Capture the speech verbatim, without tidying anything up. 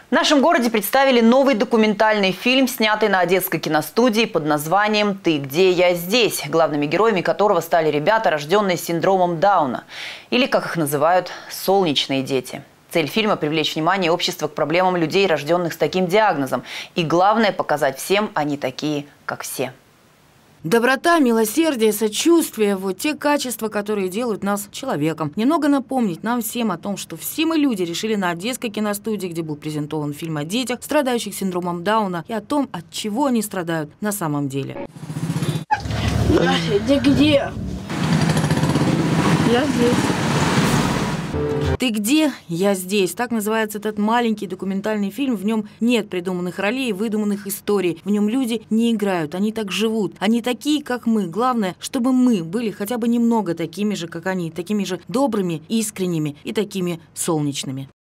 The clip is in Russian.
В нашем городе представили новый документальный фильм, снятый на Одесской киностудии под названием «Ты где, я здесь», главными героями которого стали ребята, рожденные с синдромом Дауна, или, как их называют, солнечные дети. Цель фильма – привлечь внимание общества к проблемам людей, рожденных с таким диагнозом. И главное – показать всем, они такие, как все. Доброта, милосердие, сочувствие – вот те качества, которые делают нас человеком. Немного напомнить нам всем о том, что все мы люди решили на Одесской киностудии, где был презентован фильм о детях, страдающих синдромом Дауна, и о том, от чего они страдают на самом деле. Ты где? Я здесь. «Ты где? Я здесь». Так называется этот маленький документальный фильм. В нем нет придуманных ролей, выдуманных историй. В нем люди не играют, они так живут. Они такие, как мы. Главное, чтобы мы были хотя бы немного такими же, как они. Такими же добрыми, искренними и такими солнечными.